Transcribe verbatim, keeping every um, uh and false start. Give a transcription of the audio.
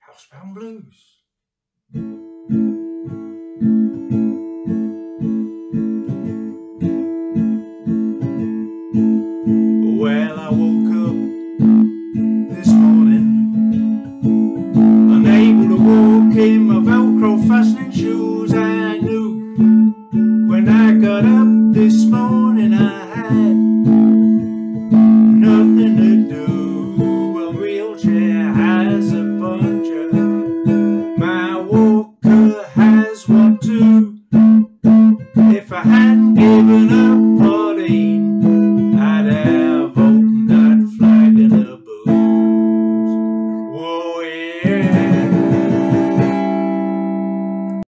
Housebound Blues. Well, I woke up this morning, unable to walk in my velcro fastening shoes. I knew when I got up this morning I had nothing to do. A wheelchair has a puncture, my walker has one too. If I hadn't given up